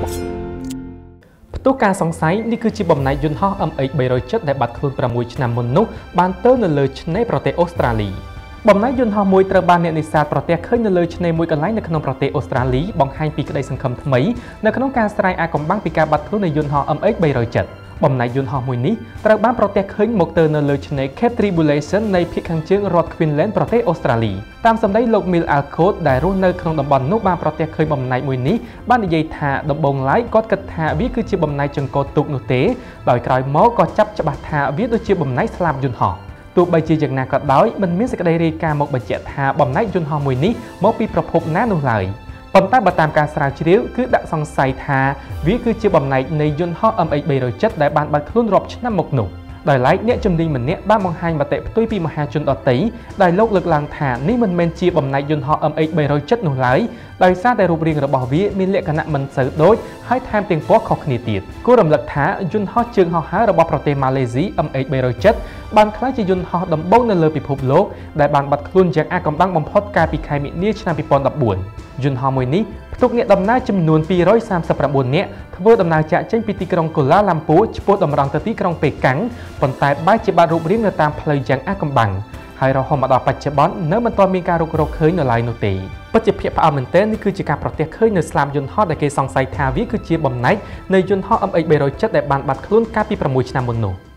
ផ្ទុះការសង្ស័យនេះគឺជាបំណែកយន្តហោះ MH370 ដែលបាត់ខ្លួន6ឆ្នាំមុននោះបានទៅនៅលើឆ្នេរប្រទេសអូស្ត្រាលីបំណែកយន្តហោះមួយត្រូវបានអ្នកនេសាទប្រទះឃើញនៅលើឆ្នេរមួយកន្លែងនៅក្នុងប្រទេសអូស្ត្រាលីបង្ហាញពីក្តីសង្ឃឹមថ្មីនៅក្នុងការស្រាយអាកំបាំងពីការបាត់ខ្លួននៃយន្តហោះ MH370 បំណែកយន្តហោះមួយនេះត្រូវបានប្រទះឃើញមកទៅនៅលើឆ្នេរ Cape Tribulation នៃភាគខាងជើងរដ្ឋ Queensland ប្រទេសអូស្ត្រាលីតាមសម្ដីលោក Mill Alcott ដែលរស់នៅក្នុងតំបន់នោះបានប្រទះឃើញបំណែកមួយនេះបាននិយាយថាដំបូងឡើយគាត់គិតថាវាគឺជាបំណែកចង្កូតទូកនោះទេដោយក្រោយមកក៏ចាប់ច្បាស់ថាវាដូចជាបំណែកស្លាបយន្តហោះទោះបីជាយ៉ាងណាក៏ដោយមិនមានសេចក្តីរាយការណ៍មកបញ្ជាក់ថាបំណែកយន្តហោះមួយនេះមកពីប្រភពណានោះឡើយប៉ុន្តែបើតាមការស្រាវជ្រាវគឺដាក់សង្ស័យថាវាគឺជាបំណែកនៃយន្តហោះ MH370 ដែលបានបាត់ខ្លួនរាប់ឆ្នាំមកនោះដោយឡែកអ្នកជំនាញម្នាក់បានបង្ហាញមតិផ្ទុយពីមហាជនដទៃដែលលោកលើកឡើងថានេះមិនមែនជាបំណែកយន្តហោះ MH370 នោះឡើយដោយសារតែរូបរាងរបស់វាមានលក្ខណៈមិនសូវដូចហើយថែមទាំងពណ៌ខុសគ្នាទៀតគួររំលឹកថាយន្តហោះជើងហោះហើររបស់ប្រទេសម៉ាឡេស៊ី MH370 បានក្លាយជាយន្តហោះដំបូងនៅលើពិភពលោកដែលបានបាត់ខ្លួនយ៉ាងអាកំបាំងបំផុតកាលពីខែមិនិនាឆ្នាំ2014យន្តហោះមួយនេះផ្ទុកអ្នកដំណើរចំនួន239នាក់ធ្វើដំណើរចាកចេញពីទីក្រុងកូឡាឡាំពូឆ្ពោះតម្រង់ទៅទីក្រុងប៉េកាំងប៉ុន្តែបែរជាបាត់រូបរាងនៅតាមផ្លូវយ៉ាងអាកំបាំងហើយរហូតមកដល់បច្ចុប្បន្ននៅមិនទាន់មានការរុករកឃើញនៅឡើយនោះទេពិតជាភាគផ្អើលមែនទែននេះគឺជាការប្រទះឃើញនៅស្លាបយន្តហោះដែលគេសង្ស័យថាវាគឺជាបំណែកនៃយន្តហោះ MH370 ដែលបានបាត់ខ្លួនកាលពី6ឆ្នាំមុននោះ